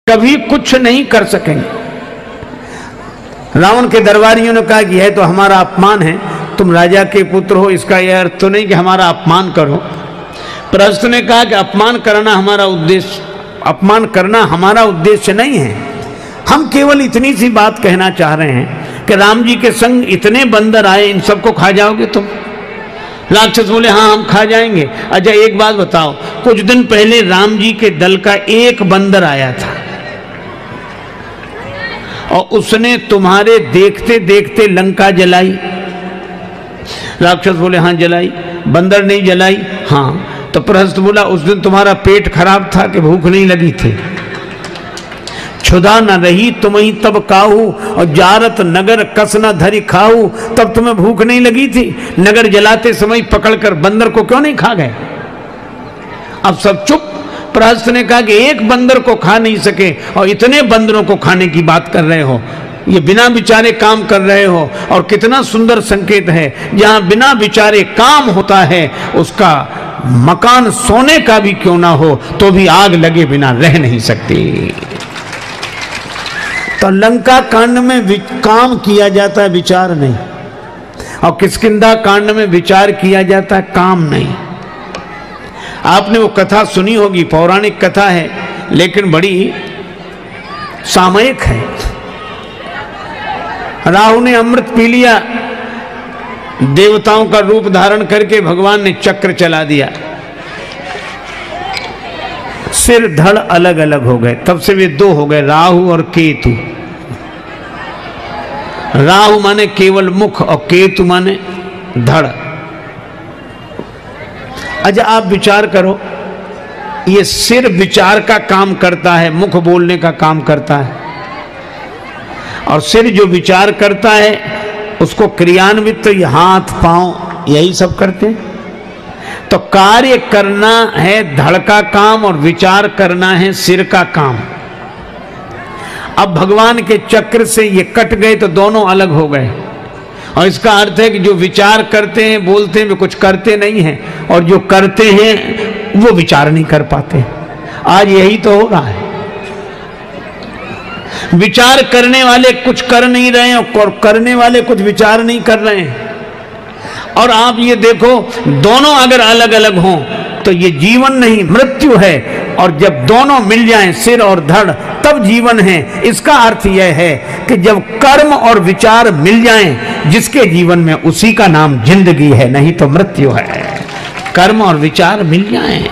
कभी कुछ नहीं कर सकेंगे। रावण के दरबारियों ने कहा कि यह तो हमारा अपमान है, तुम राजा के पुत्र हो, इसका यह अर्थ तो नहीं कि हमारा अपमान करो। प्रहस्त ने कहा कि अपमान करना हमारा उद्देश्य नहीं है, हम केवल इतनी सी बात कहना चाह रहे हैं कि राम जी के संग इतने बंदर आए, इन सबको खा जाओगे तुम? राक्षस बोले हाँ हम खा जाएंगे। अच्छा एक बात बताओ, कुछ दिन पहले राम जी के दल का एक बंदर आया था और उसने तुम्हारे देखते देखते लंका जलाई। राक्षस बोले हाँ जलाई। बंदर नहीं जलाई? हाँ। तो प्रहस्त बोला उस दिन तुम्हारा पेट खराब था कि भूख नहीं लगी थी? क्षुधा न रही तुम्हीं तब काहू और जारत नगर कस न धरी खाऊ, तब तुम्हें भूख नहीं लगी थी? नगर जलाते समय पकड़कर बंदर को क्यों नहीं खा गए? अब सब चुप। प्रहस्त ने कहा कि एक बंदर को खा नहीं सके और इतने बंदरों को खाने की बात कर रहे हो, ये बिना विचारे काम कर रहे हो। और कितना सुंदर संकेत है, जहां बिना विचारे काम होता है उसका मकान सोने का भी क्यों ना हो तो भी आग लगे बिना रह नहीं सकती। तो लंका कांड में काम किया जाता है, विचार नहीं, और किष्किंधा कांड में विचार किया जाता है, काम नहीं। आपने वो कथा सुनी होगी, पौराणिक कथा है लेकिन बड़ी सामयिक है। राहु ने अमृत पी लिया, देवताओं का रूप धारण करके भगवान ने चक्र चला दिया, सिर धड़ अलग अलग हो गए। तब से वे दो हो गए, राहु और केतु। राहु माने केवल मुख और केतु माने धड़। अच्छा आप विचार करो, ये सिर विचार का काम करता है, मुख बोलने का काम करता है, और सिर जो विचार करता है उसको क्रियान्वित तो ये हाथ पांव यही सब करते हैं। तो कार्य करना है धड़ का काम और विचार करना है सिर का काम। अब भगवान के चक्र से ये कट गए तो दोनों अलग हो गए, और इसका अर्थ है कि जो विचार करते हैं बोलते हैं वे कुछ करते नहीं हैं, और जो करते हैं वो विचार नहीं कर पाते। आज यही तो हो रहा है, विचार करने वाले कुछ कर नहीं रहे हैं और करने वाले कुछ विचार नहीं कर रहे हैं। और आप ये देखो, दोनों अगर अलग अलग हों तो ये जीवन नहीं मृत्यु है, और जब दोनों मिल जाएं सिर और धड़ तब जीवन है। इसका अर्थ यह है कि जब कर्म और विचार मिल जाएं जिसके जीवन में, उसी का नाम जिंदगी है, नहीं तो मृत्यु है। कर्म और विचार मिल जाएं।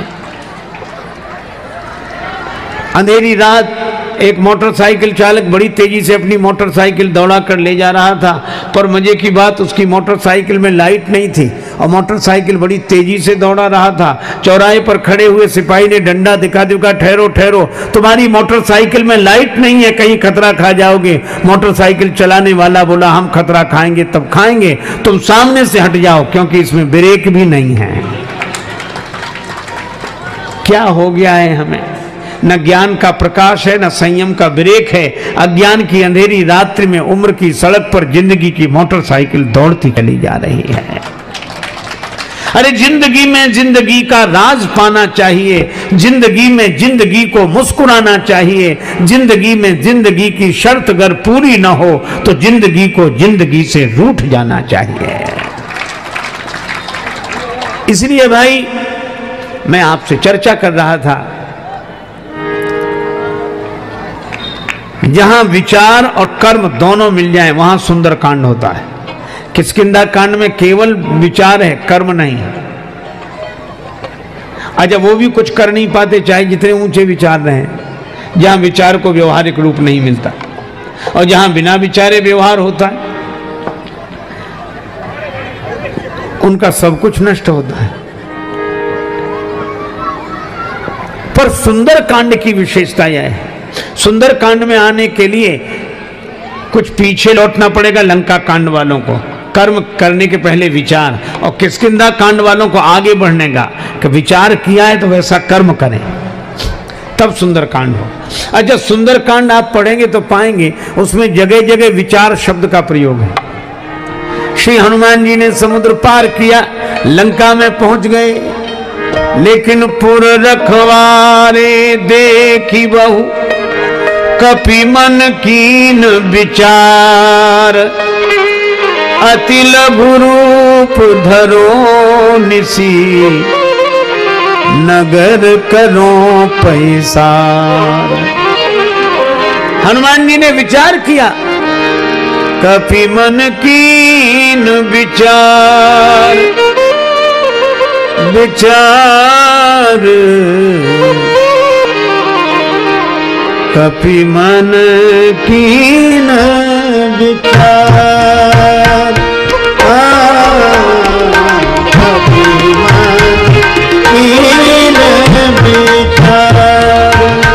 अंधेरी रात एक मोटरसाइकिल चालक बड़ी तेजी से अपनी मोटरसाइकिल दौड़ा कर ले जा रहा था, पर मजे की बात उसकी मोटरसाइकिल में लाइट नहीं थी और मोटरसाइकिल बड़ी तेजी से दौड़ा रहा था। चौराहे पर खड़े हुए सिपाही ने डंडा दिखा दिखा, ठहरो ठहरो, तुम्हारी मोटरसाइकिल में लाइट नहीं है, कहीं खतरा खा जाओगे। मोटरसाइकिल चलाने वाला बोला हम खतरा खाएंगे तब खाएंगे, तुम सामने से हट जाओ क्योंकि इसमें ब्रेक भी नहीं है। क्या हो गया है हमें? न ज्ञान का प्रकाश है, न संयम का ब्रेक है। अज्ञान की अंधेरी रात्रि में उम्र की सड़क पर जिंदगी की मोटरसाइकिल दौड़ती चली जा रही है। अरे जिंदगी में जिंदगी का राज पाना चाहिए, जिंदगी में जिंदगी को मुस्कुराना चाहिए, जिंदगी में जिंदगी की शर्त अगर पूरी न हो तो जिंदगी को जिंदगी से रूठ जाना चाहिए। इसलिए भाई मैं आपसे चर्चा कर रहा था, जहां विचार और कर्म दोनों मिल जाएं वहां सुंदर कांड होता है। किष्किंधा कांड में केवल विचार है, कर्म नहीं है। अच्छा वो भी कुछ कर नहीं पाते चाहे जितने ऊंचे विचार रहे, जहां विचार को व्यवहारिक रूप नहीं मिलता, और जहां बिना विचारे व्यवहार होता है उनका सब कुछ नष्ट होता है। पर सुंदर कांड की विशेषता यह है, सुंदर कांड में आने के लिए कुछ पीछे लौटना पड़ेगा लंका कांड वालों को, कर्म करने के पहले विचार, और किष्किंधा कांड वालों को आगे बढ़ने का कि विचार किया है तो वैसा कर्म करें, तब सुंदर कांड हो। अच्छा सुंदर कांड आप पढ़ेंगे तो पाएंगे उसमें जगह जगह विचार शब्द का प्रयोग है। श्री हनुमान जी ने समुद्र पार किया, लंका में पहुंच गए, लेकिन पुर रखवारे देखी बहु कपि मन कीन विचार, अति लघु रूप धरो निसी, नगर करो पैसार। हनुमान जी ने विचार किया, कपि मन कीन विचार, विचार कपि मन कीन विचार, कपि मन कीन विचार,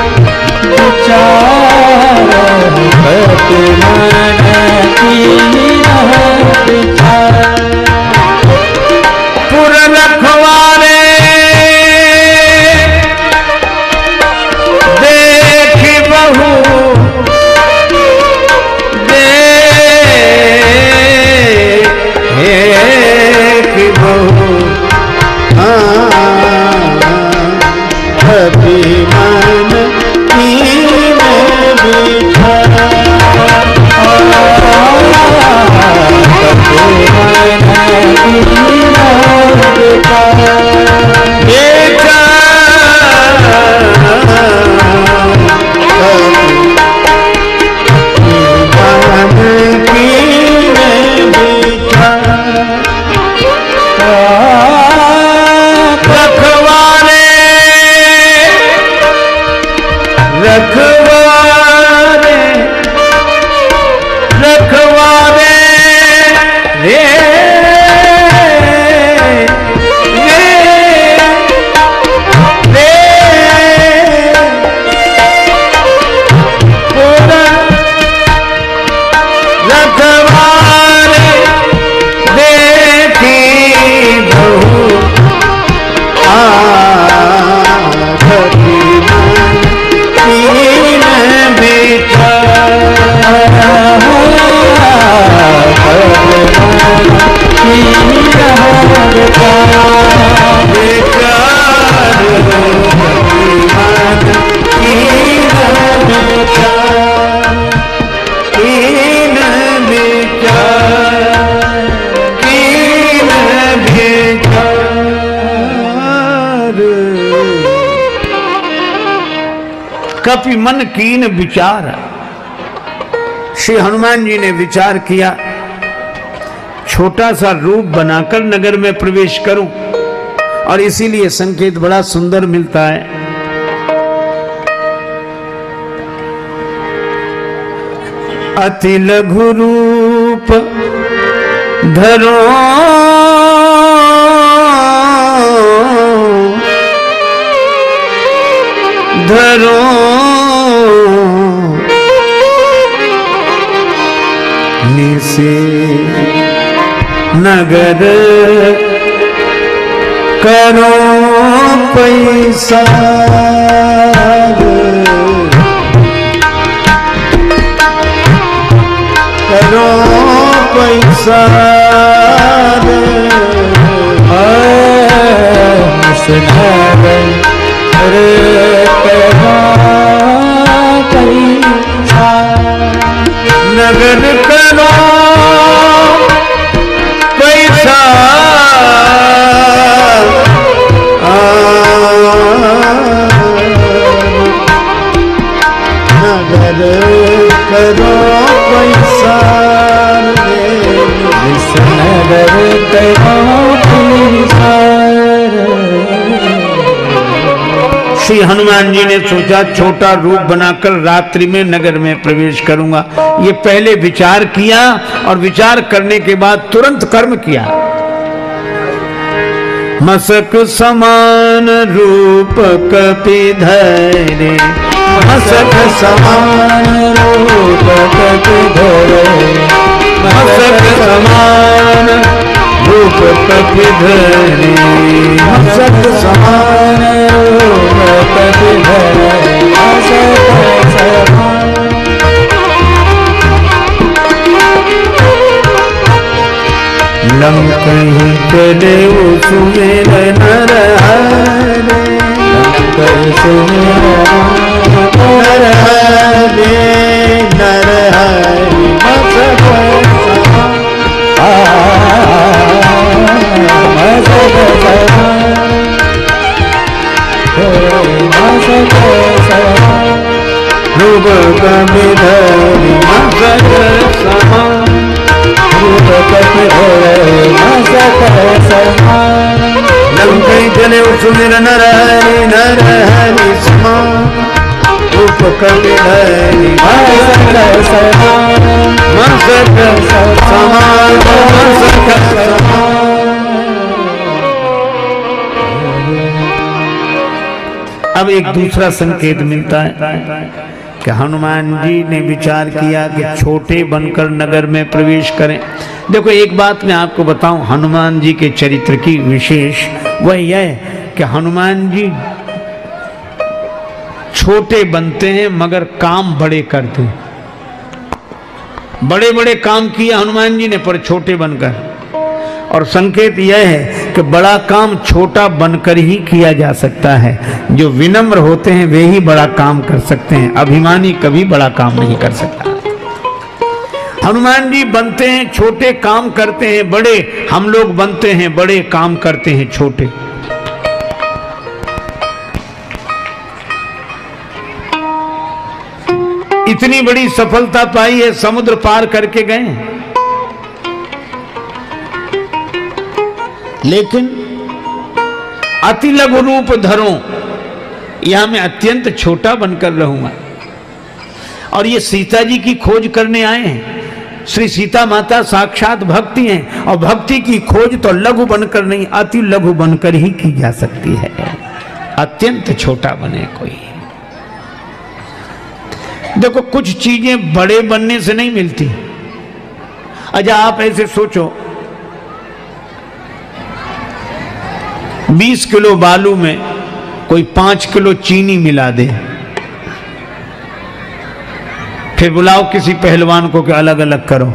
विचार कपि मन कीन विचार। पुर रखवारे देख बहु, देख बहु, कपि मन कीन विचार, कपि मन कीन रखवारे, रखवारे रे, रे, रे, रखवारे देखी बहु, कपि मन कीन विचार। श्री हनुमान जी ने विचार किया, छोटा सा रूप बनाकर नगर में प्रवेश करूं, और इसीलिए संकेत बड़ा सुंदर मिलता है। अति लघु रूप धरो धरो, निसे नगर करो पैसा, करो पैसा, नगर करो पैसा, नगर करो पैसा, नगर करो पैसा। श्री हनुमान जी ने सोचा, छोटा रूप बनाकर रात्रि में नगर में प्रवेश करूंगा। ये पहले विचार किया, और विचार करने के बाद तुरंत कर्म किया। मसक समान रूप कपि धरे, मसक समान रूप कपि धरे, मसक समान रूप कपि धरे, मसक समान रूप कपि धरे, मसक समान। लंकहि चले सुमेर नर हरे, लंकहि सुमेर नर हरे, रूप कपि धरि मस्तक समान, रूप कपि धरि मस्तक समान। लंकै चले सुमिर नर हरि समान, रूप कपि धरि मस्तक समान, मस्तक समान, मस्तक समान। अब एक दूसरा संकेत मिलता है कि हनुमान जी ने विचार किया कि छोटे बनकर नगर में प्रवेश करें। देखो एक बात मैं आपको बताऊं हनुमान जी के चरित्र की विशेष वह यह कि हनुमान जी छोटे बनते हैं मगर काम बड़े करते हैं। बड़े बड़े काम किए हनुमान जी ने पर छोटे बनकर। और संकेत यह है कि बड़ा काम छोटा बनकर ही किया जा सकता है। जो विनम्र होते हैं वे ही बड़ा काम कर सकते हैं, अभिमानी कभी बड़ा काम नहीं कर सकता। हनुमान जी बनते हैं छोटे, काम करते हैं बड़े। हम लोग बनते हैं बड़े, काम करते हैं छोटे। इतनी बड़ी सफलता पाई है, समुद्र पार करके गए, लेकिन अति लघु रूप धरो, यहां मैं अत्यंत छोटा बनकर रहूंगा। और ये सीता जी की खोज करने आए हैं। श्री सीता माता साक्षात भक्ति हैं, और भक्ति की खोज तो लघु बनकर नहीं, अति लघु बनकर ही की जा सकती है। अत्यंत छोटा बने कोई। देखो कुछ चीजें बड़े बनने से नहीं मिलती। अच्छा आप ऐसे सोचो 20 किलो बालू में कोई 5 किलो चीनी मिला दे, फिर बुलाओ किसी पहलवान को कि अलग अलग करो।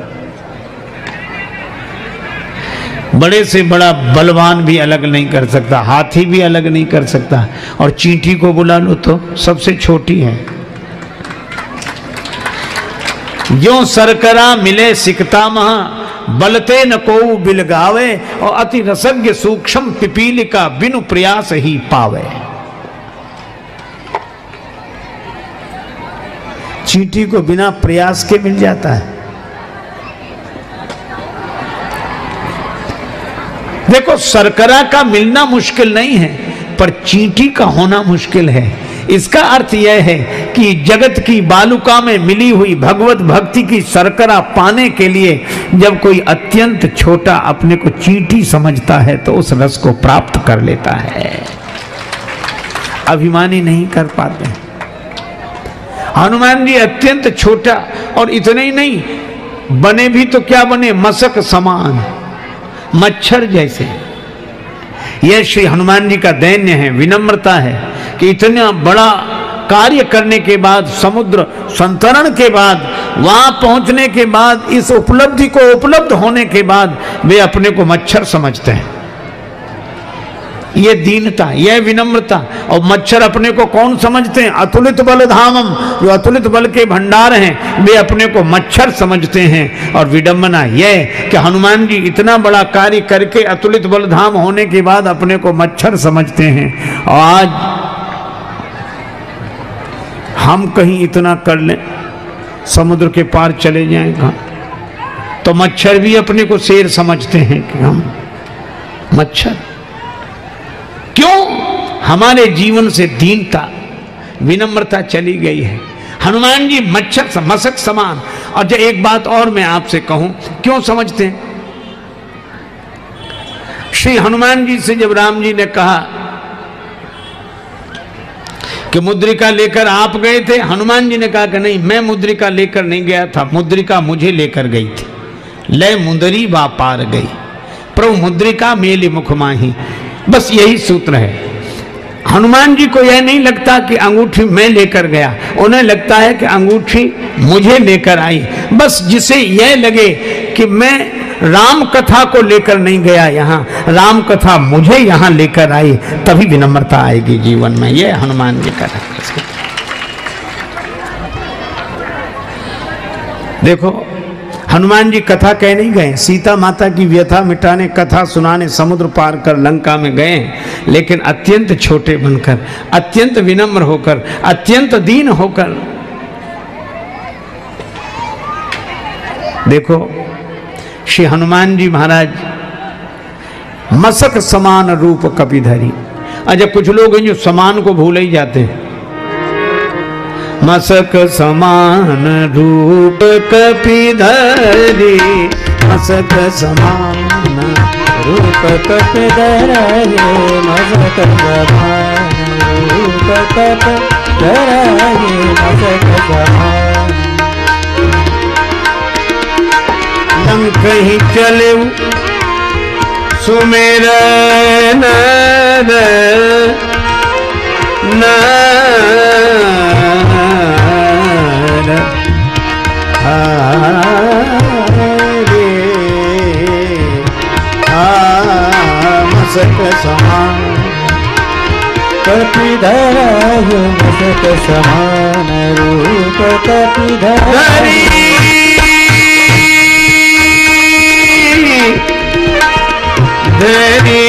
बड़े से बड़ा बलवान भी अलग नहीं कर सकता, हाथी भी अलग नहीं कर सकता, और चींटी को बुला लो तो सबसे छोटी है। जो सरकरा मिले सिकता महा, बलते न को बिलगावे, और अति रसज्ञ सूक्ष्म पिपीलिका बिनु प्रयास ही पावे। चींटी को बिना प्रयास के मिल जाता है। देखो सरकरा का मिलना मुश्किल नहीं है, पर चींटी का होना मुश्किल है। इसका अर्थ यह है कि जगत की बालुका में मिली हुई भगवत भक्ति की सरकरा पाने के लिए जब कोई अत्यंत छोटा अपने को चींटी समझता है तो उस रस को प्राप्त कर लेता है। अभिमानी नहीं कर पाते। हनुमान जी अत्यंत छोटा, और इतने ही नहीं बने भी तो क्या बने, मशक समान, मच्छर जैसे। यह श्री हनुमान जी का दैन्य है, विनम्रता है कि इतना बड़ा कार्य करने के बाद, समुद्र संतरण के बाद, वहां पहुंचने के बाद, इस उपलब्धि को उपलब्ध होने के बाद वे अपने को मच्छर समझते हैं। यह दीनता, यह विनम्रता। और मच्छर अपने को कौन समझते हैं? अतुलित बल धामम, जो अतुलित बल के भंडार हैं वे अपने को मच्छर समझते हैं। और विडंबना यह कि हनुमान जी इतना बड़ा कार्य करके अतुलित बल धाम होने के बाद अपने को मच्छर समझते हैं। और आज हम कहीं इतना कर लें, समुद्र के पार चले जाएं कहां, तो मच्छर भी अपने को शेर समझते हैं कि हम मच्छर। क्यों? हमारे जीवन से दीनता, विनम्रता चली गई है। हनुमान जी मच्छर मशक समान। और जो एक बात और मैं आपसे कहूं, क्यों समझते हैं? श्री हनुमान जी से जब राम जी ने कहा कि मुद्रिका लेकर आप गए थे, हनुमान जी ने कहा कि नहीं, मैं मुद्रिका लेकर नहीं गया था, मुद्रिका मुझे लेकर गई थी। लय मुंदरी वा पार गई, प्रभु मुद्रिका मेले मुख माही। बस यही सूत्र है। हनुमान जी को यह नहीं लगता कि अंगूठी मैं लेकर गया, उन्हें लगता है कि अंगूठी मुझे लेकर आई। बस जिसे यह लगे कि मैं राम कथा को लेकर नहीं गया यहाँ, राम कथा मुझे यहाँ लेकर आई, तभी विनम्रता आएगी जीवन में। यह हनुमान जी का है। देखो हनुमान जी कथा कह नहीं गए, सीता माता की व्यथा मिटाने, कथा सुनाने समुद्र पार कर लंका में गए, लेकिन अत्यंत छोटे बनकर, अत्यंत विनम्र होकर, अत्यंत दीन होकर। देखो श्री हनुमान जी महाराज मसक समान रूप कपिधरी। अच्छा कुछ लोग हैं जो समान को भूल ही जाते हैं। मसक समान रूप कपिधरी, मसक समान रूप कपिधरी, मसक समान रूप कपिधरी, मसक समान। लंक ही चले सुमेर नर मसक समान कपिधरी, मसक समान रूप कपिधरी। धरी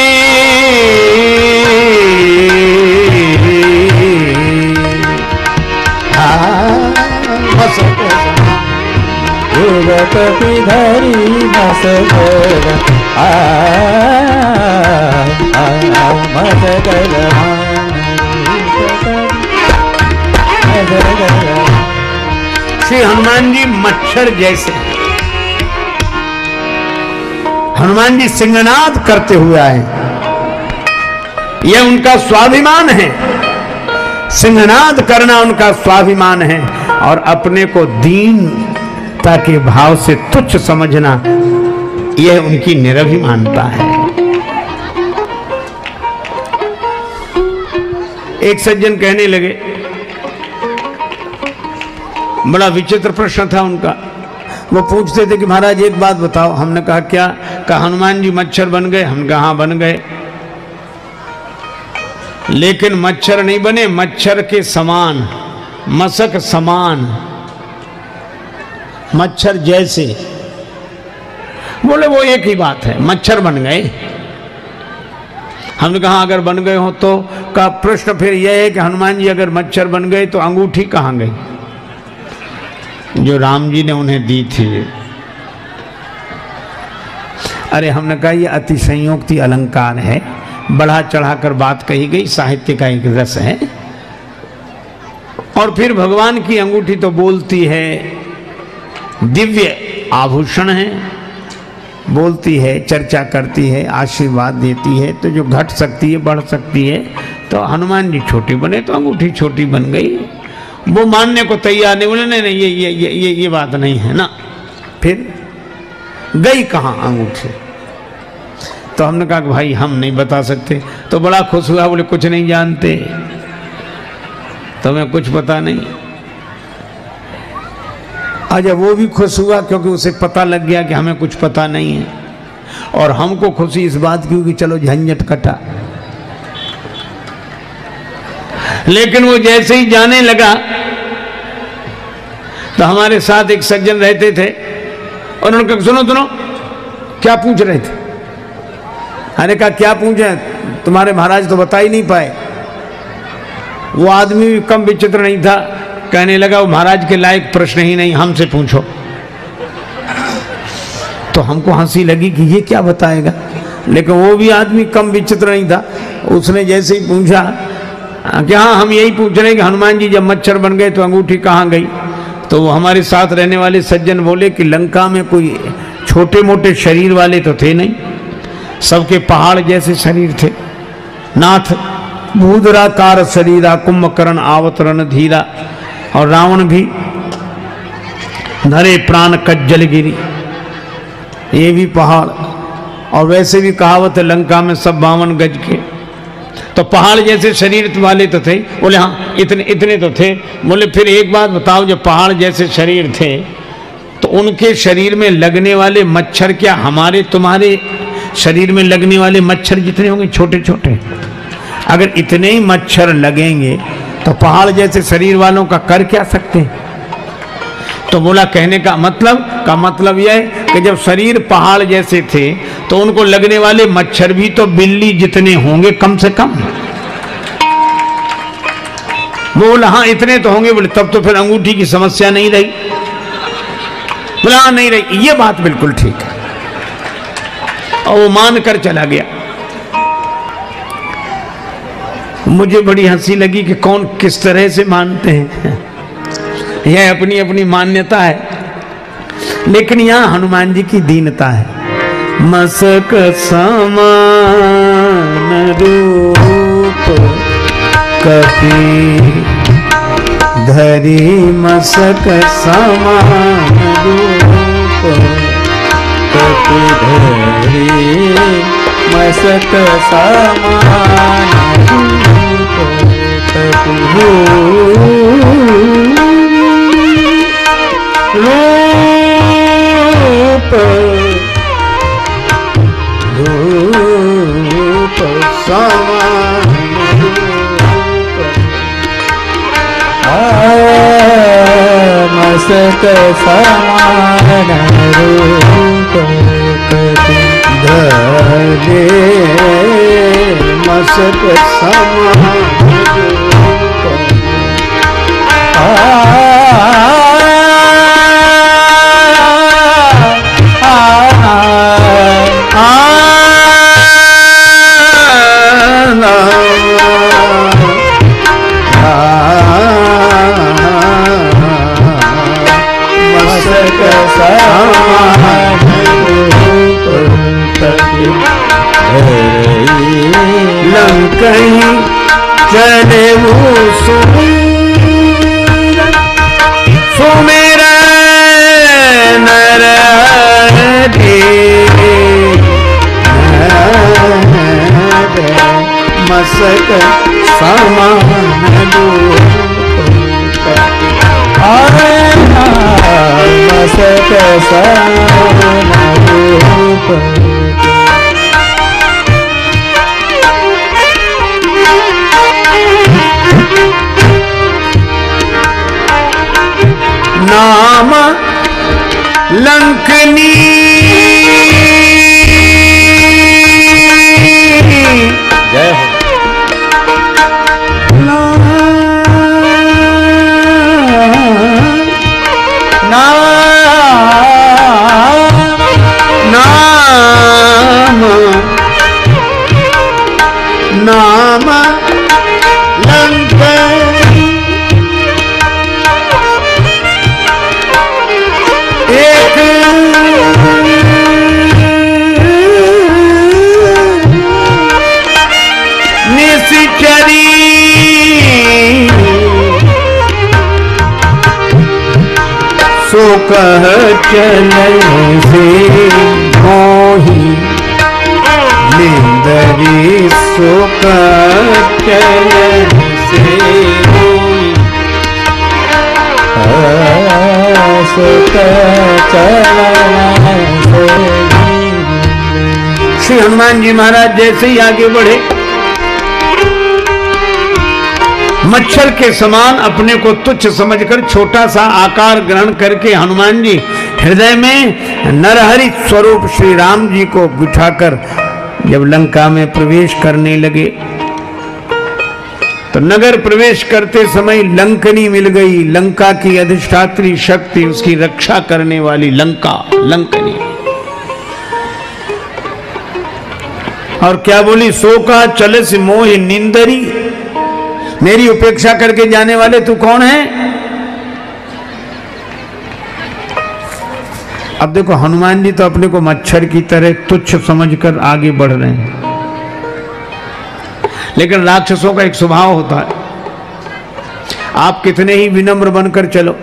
मसक रूप कपिधरी, मसक मसक श्री हनुमान जी मच्छर जैसे, हनुमान जी सिंहनाद करते हुए आए। यह उनका स्वाभिमान है, सिंहनाद करना उनका स्वाभिमान है। और अपने को दीनता के भाव से तुच्छ समझना यह उनकी निरभिमानता है। एक सज्जन कहने लगे, बड़ा विचित्र प्रश्न था उनका। वो पूछते थे कि महाराज एक बात बताओ। हमने कहा क्या? कहा हनुमान जी मच्छर बन गए। हम कहा हाँ बन गए, लेकिन मच्छर नहीं बने, मच्छर के समान, मसक समान, मच्छर जैसे। बोले वो एक ही बात है, मच्छर बन गए। हमने कहा अगर बन गए हो तो का प्रश्न फिर यह है कि हनुमान जी अगर मच्छर बन गए तो अंगूठी कहाँ गई जो राम जी ने उन्हें दी थी? अरे हमने कहा ये अतिशयोक्ति अलंकार है, बढ़ा चढ़ाकर बात कही गई, साहित्य का एक रस है। और फिर भगवान की अंगूठी तो बोलती है, दिव्य आभूषण है, बोलती है, चर्चा करती है, आशीर्वाद देती है, तो जो घट सकती है बढ़ सकती है। तो हनुमान जी छोटे बने तो अंगूठी छोटी बन गई। वो मानने को तैयार नहीं, बोले नहीं ये बात नहीं है ना। फिर गई कहाँ अंगूठी? तो हमने कहा कि भाई हम नहीं बता सकते। तो बड़ा खुश हुआ, बोले कुछ नहीं जानते, तुम्हें कुछ पता नहीं। अच्छा वो भी खुश हुआ क्योंकि उसे पता लग गया कि हमें कुछ पता नहीं है। और हमको खुशी इस बात की कि चलो झंझट कटा। लेकिन वो जैसे ही जाने लगा तो हमारे साथ एक सज्जन रहते थे, और उन्होंने कहा सुनो क्या पूछ रहे थे? मैंने कहा क्या पूछे? तुम्हारे महाराज तो बता ही नहीं पाए। वो आदमी भी कम विचित्र नहीं था, कहने लगा वो महाराज के लायक प्रश्न ही नहीं, हमसे पूछो। तो हमको हंसी लगी कि ये क्या बताएगा, लेकिन वो भी आदमी कम विचित्र नहीं था। उसने जैसे ही पूछा कि हाँ हम यही पूछ रहे हैं कि हनुमान जी जब मच्छर बन गए तो अंगूठी कहाँ गई? तो वो हमारे साथ रहने वाले सज्जन बोले कि लंका में कोई छोटे मोटे शरीर वाले तो थे नहीं, सबके पहाड़ जैसे शरीर थे। नाथ भूधराकार शरीरा, कुंभकर्ण आवतरण धीरा। और रावण भी धरे प्राण कज्जल गिरी, ये भी पहाड़। और वैसे भी कहावत है लंका में सब 52 गज के। तो पहाड़ जैसे शरीर वाले तो थे। बोले हाँ इतने तो थे। बोले फिर एक बात बताओ, जब पहाड़ जैसे शरीर थे तो उनके शरीर में लगने वाले मच्छर क्या हमारे तुम्हारे शरीर में लगने वाले मच्छर जितने होंगे छोटे छोटे? अगर इतने ही मच्छर लगेंगे तो पहाड़ जैसे शरीर वालों का कर क्या सकते हैं? तो बोला कहने का मतलब यह है कि जब शरीर पहाड़ जैसे थे तो उनको लगने वाले मच्छर भी तो बिल्ली जितने होंगे कम से कम। बोला हाँ इतने तो होंगे। बोले तब तो फिर अंगूठी की समस्या नहीं रही। बोला हाँ नहीं रही, ये बात बिल्कुल ठीक है। और वो मान कर चला गया। मुझे बड़ी हंसी लगी कि कौन किस तरह से मानते हैं, यह अपनी अपनी मान्यता है, लेकिन यहां हनुमान जी की दीनता है। मसक समान रूप कपि धरी, मसक समान रूप कपि धरी, मसक समान रूप कपि रूप रूप समान मसक समान रूप कपि धरे, मसक समान रूप लंकई चले वो सुमेर नर मसक समान मसक समान रूप नाम लंकनी जय हो। नाम लंकनी एक निश्चरी सो कह चले से मोही निंदरी, सो कह चले से श्री हनुमान जी महाराज जैसे ही आगे बढ़े, मच्छर के समान अपने को तुच्छ समझकर छोटा सा आकार ग्रहण करके हनुमान जी हृदय में नरहरि स्वरूप श्री राम जी को बिठाकर जब लंका में प्रवेश करने लगे, तो नगर प्रवेश करते समय लंकनी मिल गई। लंका की अधिष्ठात्री शक्ति, उसकी रक्षा करने वाली लंका, लंकनी। और क्या बोली? सो का चलस मोह निंदरी, मेरी उपेक्षा करके जाने वाले तू कौन है? अब देखो हनुमान जी तो अपने को मच्छर की तरह तुच्छ समझकर आगे बढ़ रहे हैं, लेकिन राक्षसों का एक स्वभाव होता है, आप कितने ही विनम्र बनकर चलो,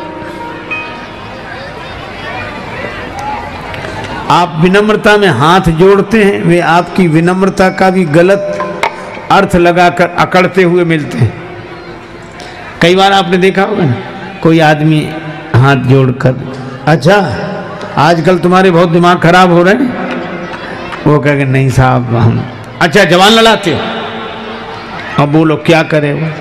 आप विनम्रता में हाथ जोड़ते हैं, वे आपकी विनम्रता का भी गलत अर्थ लगाकर अकड़ते हुए मिलते हैं। कई बार आपने देखा होगा ना, कोई आदमी हाथ जोड़कर, अच्छा आजकल तुम्हारे बहुत दिमाग खराब हो रहे हैं, वो कहेंगे नहीं साहब हम, अच्छा जवान लड़ाते हो, अब बोलो क्या करे वो।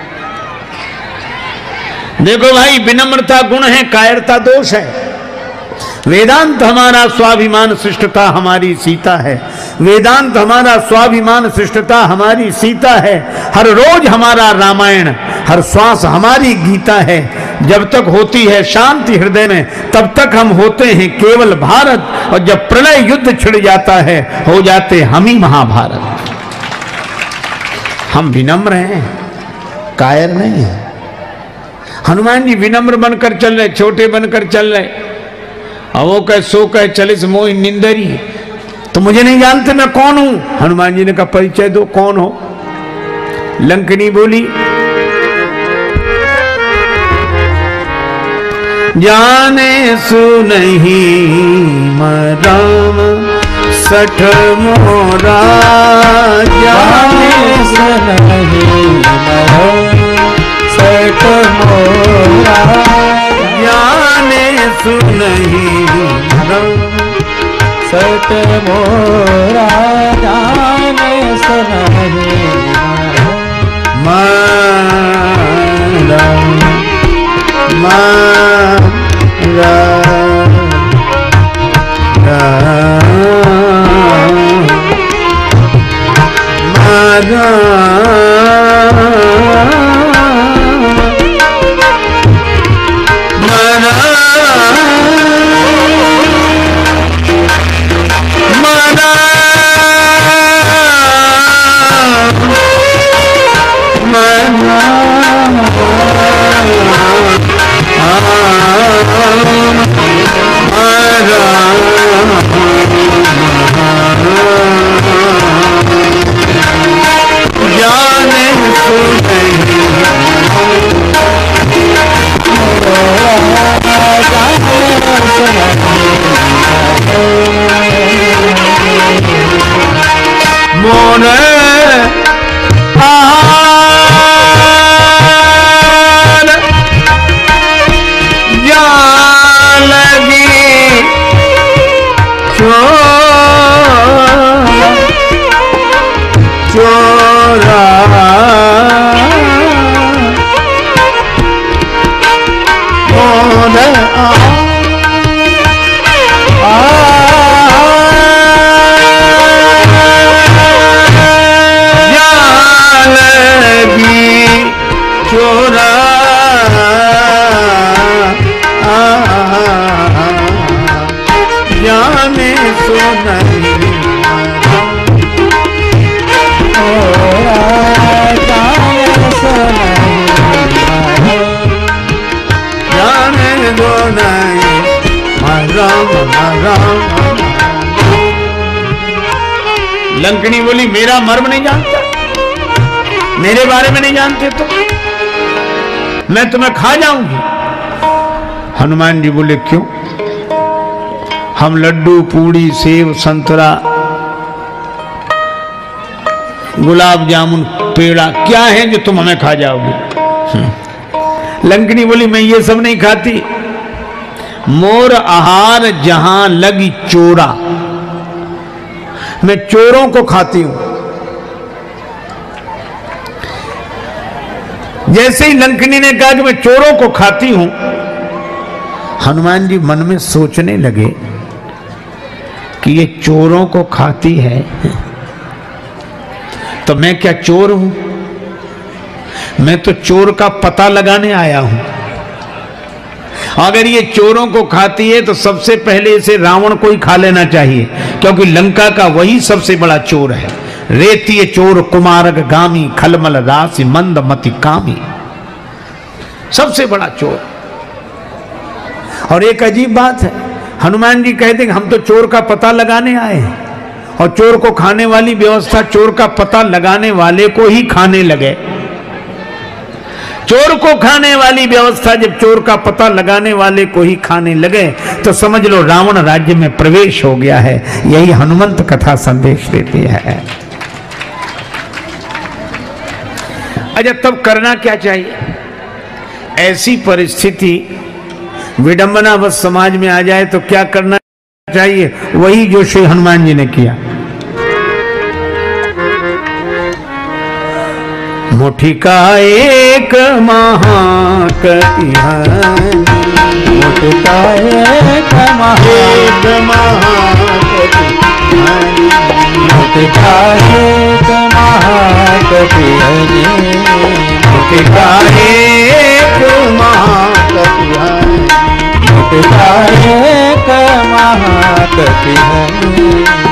देखो भाई, विनम्रता गुण है, कायरता दोष है। वेदांत हमारा स्वाभिमान शिष्टता हमारी सीता है, वेदांत हमारा स्वाभिमान शिष्टता हमारी सीता है। हर रोज हमारा रामायण, हर श्वास हमारी गीता है। जब तक होती है शांति हृदय में तब तक हम होते हैं केवल भारत, और जब प्रलय युद्ध छिड़ जाता है हो जाते हम ही महाभारत। हम विनम्र हैं, कायर नहीं है। हनुमान जी विनम्र बनकर चल रहे, छोटे बनकर चल रहे। अब वो कहे सो कहे चलिस मोहि निंदरी, तो मुझे नहीं जानते मैं कौन हूं। हनुमान जी ने कहा परिचय दो, कौन हो। लंकनी बोली जाने सुनहि मराम सठ मोरा, जाने सुनहि मराम सठ मोरा, जाने सुनहि मराम सठ मोरा, जाने सुनहि मराम लंकनी बोली मेरा मर्म नहीं जानता, मेरे बारे में नहीं जानते तो मैं तुम्हें खा जाऊंगी। हनुमान जी बोले क्यों? हम लड्डू पूड़ी सेव संतरा गुलाब जामुन पेड़ा क्या है जो तुम हमें खा जाओगे? लंकनी बोली मैं ये सब नहीं खाती, मोर आहार जहां लगी चोरा, मैं चोरों को खाती हूं। जैसे ही लंकनी ने कहा कि मैं चोरों को खाती हूं, हनुमान जी मन में सोचने लगे कि ये चोरों को खाती है तो मैं क्या चोर हूं? मैं तो चोर का पता लगाने आया हूं। अगर ये चोरों को खाती है तो सबसे पहले इसे रावण को ही खा लेना चाहिए, क्योंकि लंका का वही सबसे बड़ा चोर है। रेतीय चोर कुमारक गामी, खलमल राशि मंद मति कामी, सबसे बड़ा चोर। और एक अजीब बात है, हनुमान जी कहते हैं हम तो चोर का पता लगाने आए हैं, और चोर को खाने वाली व्यवस्था चोर का पता लगाने वाले को ही खाने लगे। चोर को खाने वाली व्यवस्था जब चोर का पता लगाने वाले को ही खाने लगे तो समझ लो रावण राज्य में प्रवेश हो गया है। यही हनुमंत कथा संदेश देती है। अच्छा, तब करना क्या चाहिए? ऐसी परिस्थिति विडंबनावश समाज में आ जाए तो क्या करना चाहिए? वही जो श्री हनुमान जी ने किया। मुठिका एक महाकतिहानी, मुठिका एक महाकतिहानी, मुठिका एक महाकतिहानी, मुठिका एक महाकतिहानी, मुक्ता एक महागति हरि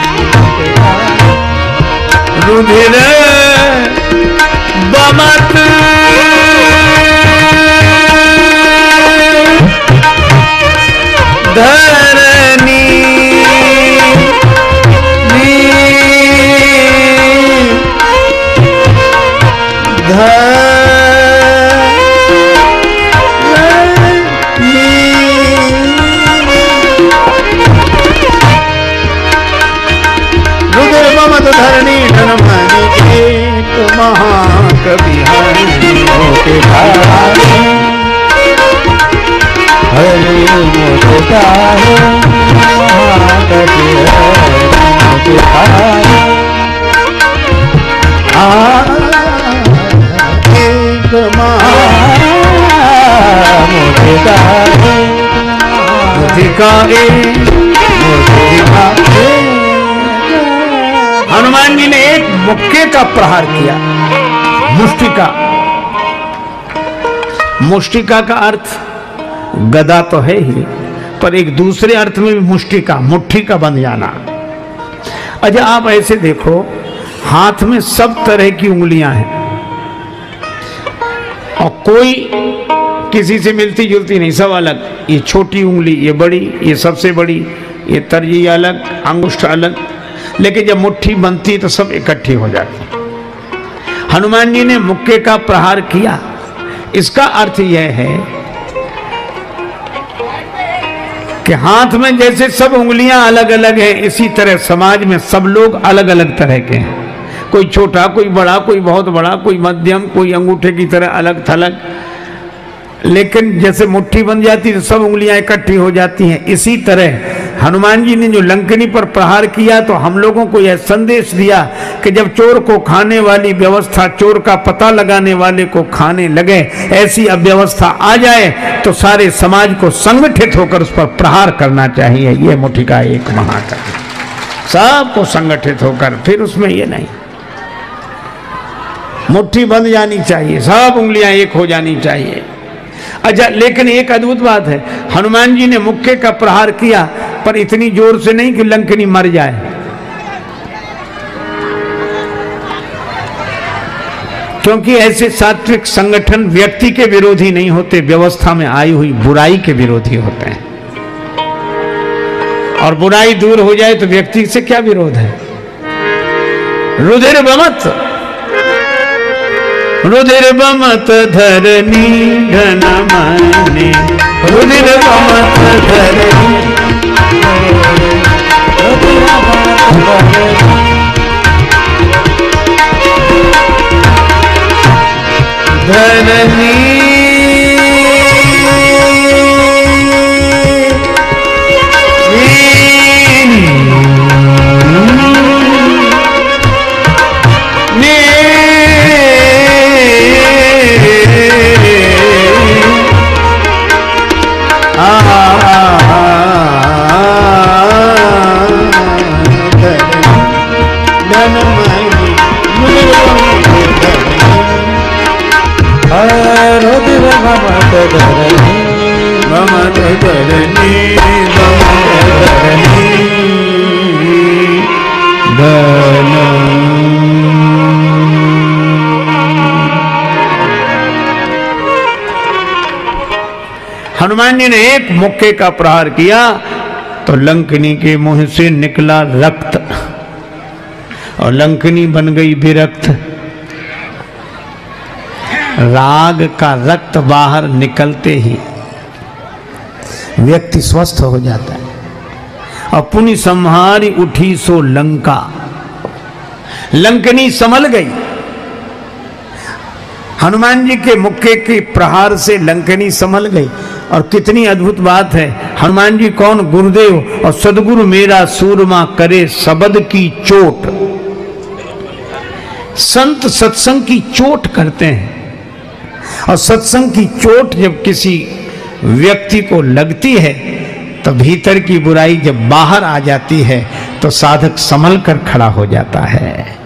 रुधिर बमत धरनी रुधिर बमत धरणी धनमणि एक महाकवि हरि मुक्ता महागति हनुमान जी ने एक मुक्के का प्रहार किया। मुष्टिका, मुष्टिका का अर्थ गदा तो है ही, पर एक दूसरे अर्थ में भी मुष्टिका, मुट्ठी का बन जाना। अच्छा आप ऐसे देखो, हाथ में सब तरह की उंगलियां हैं और कोई किसी से मिलती जुलती नहीं, सब अलग। ये छोटी उंगली, ये बड़ी, ये सबसे बड़ी, ये तर्जी अलग, अंगुष्ठ अलग, लेकिन जब मुट्ठी बनती तो सब इकट्ठी हो जाती। हनुमान जी ने मुक्के का प्रहार किया, इसका अर्थ यह है कि हाथ में जैसे सब उंगलियां अलग अलग हैं, इसी तरह समाज में सब लोग अलग अलग तरह के हैं। कोई छोटा, कोई बड़ा, कोई बहुत बड़ा, कोई मध्यम, कोई अंगूठे की तरह अलग थलग, लेकिन जैसे मुट्ठी बन जाती तो सब उंगलियां इकट्ठी हो जाती हैं। इसी तरह हनुमान जी ने जो लंकनी पर प्रहार किया तो हम लोगों को यह संदेश दिया कि जब चोर को खाने वाली व्यवस्था, चोर का पता लगाने वाले को खाने लगे, ऐसी अव्यवस्था आ जाए तो सारे समाज को संगठित होकर उस पर प्रहार करना चाहिए। ये मुट्ठिका एक महाकवि, सबको संगठित होकर, फिर उसमें ये नहीं, मुट्ठी बंद जानी चाहिए, सब उंगलियां एक हो जानी चाहिए। अच्छा, लेकिन एक अद्भुत बात है, हनुमान जी ने मुक्के का प्रहार किया पर इतनी जोर से नहीं कि लंकनी मर जाए। क्योंकि ऐसे सात्विक संगठन व्यक्ति के विरोधी नहीं होते, व्यवस्था में आई हुई बुराई के विरोधी होते हैं। और बुराई दूर हो जाए तो व्यक्ति से क्या विरोध है। रुधिर बमत, रुधिर बमत धरनी घनमणि, रुधिर बमत धरनी धरनी हनुमान जी ने एक मुक्के का प्रहार किया तो लंकनी के मुंह से निकला रक्त और लंकनी बन गई विरक्त। राग का रक्त बाहर निकलते ही व्यक्ति स्वस्थ हो जाता है। और पुनि संहारी उठी सो लंका, लंकनी संभल गई। हनुमान जी के मुक्के के प्रहार से लंकनी संभल गई। और कितनी अद्भुत बात है, हनुमान जी कौन, गुरुदेव और सदगुरु मेरा सूरमा करे शब्द की चोट। संत सत्संग की चोट करते हैं और सत्संग की चोट जब किसी व्यक्ति को लगती है तो भीतर की बुराई जब बाहर आ जाती है तो साधक संभल कर खड़ा हो जाता है।